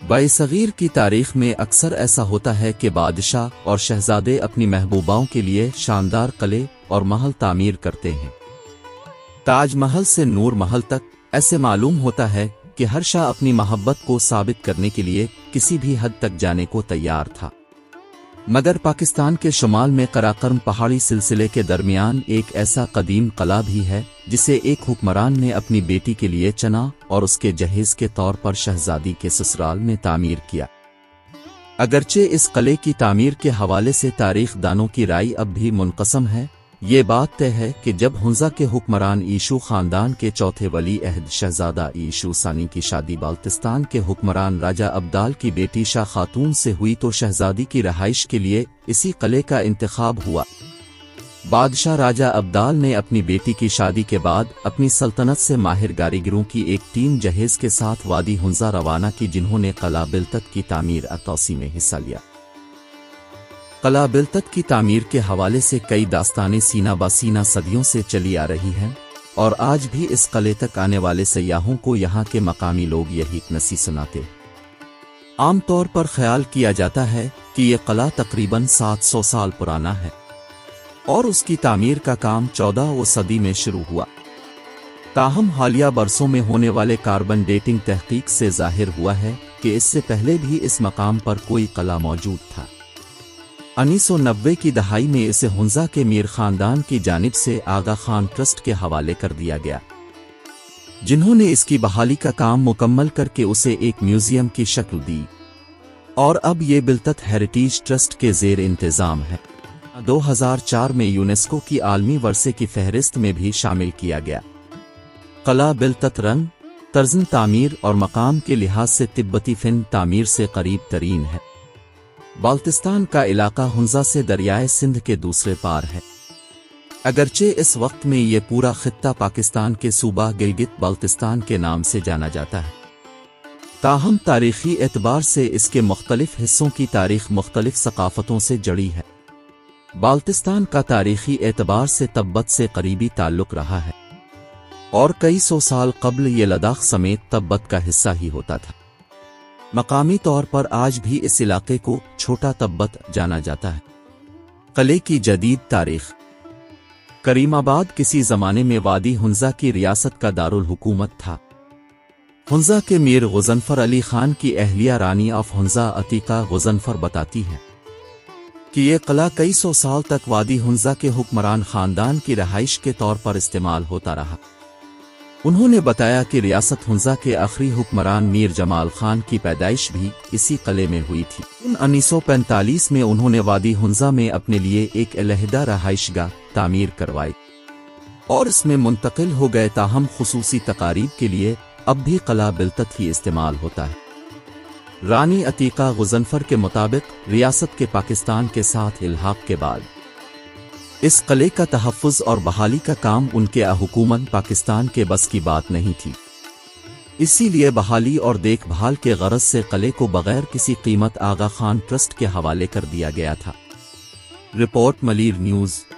صغیر کی تاریخ میں اکثر ایسا ہوتا ہے کہ بادشاہ اور شہزادے اپنی محبوباؤں کے لیے شاندار قلعے اور محل تعمیر کرتے ہیں۔ تاج محل سے نور محل تک ایسے معلوم ہوتا ہے کہ ہر شاہ اپنی محبت کو ثابت کرنے کے لیے کسی بھی حد تک جانے کو تیار تھا، مگر پاکستان کے شمال میں قراقرم پہاڑی سلسلے کے درمیان ایک ایسا قدیم قلعہ بھی ہے جسے ایک حکمران نے اپنی بیٹی کے لیے چنا اور اس کے جہیز کے طور پر شہزادی کے سسرال میں تعمیر کیا۔ اگرچہ اس قلعے کی تعمیر کے حوالے سے تاریخ دانوں کی رائے اب بھی منقسم ہے، یہ بات طے ہے کہ جب ہنزا کے حکمران ایشو خاندان کے چوتھے ولی عہد شہزادہ ایشو ثانی کی شادی بالتستان کے حکمران راجہ ابدال کی بیٹی شاہ خاتون سے ہوئی تو شہزادی کی رہائش کے لیے اسی قلعے کا انتخاب ہوا۔ بادشاہ راجہ ابدال نے اپنی بیٹی کی شادی کے بعد اپنی سلطنت سے ماہر کاریگروں کی ایک ٹیم جہیز کے ساتھ وادی ہنزا روانہ کی، جنہوں نے قلعہ بلتت کی تعمیر اور توسیع میں حصہ لیا۔ قلعہ بلتت کی تعمیر کے حوالے سے کئی داستانیں سینہ بہ سینہ صدیوں سے چلی آ رہی ہیں، اور آج بھی اس قلعے تک آنے والے سیاحوں کو یہاں کے مقامی لوگ یہی نصیحت سناتے ہیں۔ عام طور پر خیال کیا جاتا ہے کہ یہ قلعہ تقریباً 700 سال پرانا ہے اور اس کی تعمیر کا کام 14ویں صدی میں شروع ہوا۔ تاہم حالیہ برسوں میں ہونے والے کاربن ڈیٹنگ تحقیق سے ظاہر ہوا ہے کہ اس سے پہلے بھی اس مقام پر کوئی قلعہ موجود تھا۔ 1990 کی دہائی میں اسے ہنزا کے میر خاندان کی جانب سے آغا خان ٹرسٹ کے حوالے کر دیا گیا، جنہوں نے اس کی بحالی کا کام مکمل کر کے اسے ایک میوزیم کی شکل دی، اور اب یہ بلتت ہیریٹیج ٹرسٹ کے زیر انتظام ہے۔ 2004 میں یونیسکو کی عالمی ورثے کی فہرست میں بھی شامل کیا گیا۔ قلعہ بلتت رنگ، طرز تعمیر اور مقام کے لحاظ سے تبتی فن تعمیر سے قریب ترین ہے۔ بالتستان کا علاقہ ہنزا سے دریائے سندھ کے دوسرے پار ہے، اگرچہ اس وقت میں یہ پورا خطہ پاکستان کے صوبہ گلگت بالتستان کے نام سے جانا جاتا ہے، تاہم تاریخی اعتبار سے اس کے مختلف حصوں کی تاریخ مختلف ثقافتوں سے جڑی ہے۔ بالتستان کا تاریخی اعتبار سے تبت سے قریبی تعلق رہا ہے، اور کئی سو سال قبل یہ لداخ سمیت تبت کا حصہ ہی ہوتا تھا۔ مقامی طور پر آج بھی اس علاقے کو چھوٹا تبت جانا جاتا ہے۔ قلعے کی جدید تاریخ۔ کریم آباد کسی زمانے میں وادی ہنزا کی ریاست کا دارالحکومت تھا۔ ہنزا کے میر غضنفر علی خان کی اہلیہ رانی آف ہنزا عتیقہ غضنفر بتاتی ہے کہ یہ قلعہ کئی سو سال تک وادی ہنزا کے حکمران خاندان کی رہائش کے طور پر استعمال ہوتا رہا۔ انہوں نے بتایا کہ ریاست ہنزا کے آخری حکمران میر جمال خان کی پیدائش بھی اسی قلعے میں ہوئی تھی۔ 1945 میں انہوں نے وادی ہنزا میں اپنے لیے ایک علیحدہ رہائش گاہ تعمیر کروائی اور اس میں منتقل ہو گئے، تاہم خصوصی تقاریب کے لیے اب بھی قلعہ بلتت ہی استعمال ہوتا ہے۔ رانی عتیقہ غضنفر کے مطابق ریاست کے پاکستان کے ساتھ الحاق کے بعد اس قلعے کا تحفظ اور بحالی کا کام ان کے حکومت پاکستان کے بس کی بات نہیں تھی، اسی لیے بحالی اور دیکھ بھال کے غرض سے قلعے کو بغیر کسی قیمت آغا خان ٹرسٹ کے حوالے کر دیا گیا تھا۔ Report Malir news.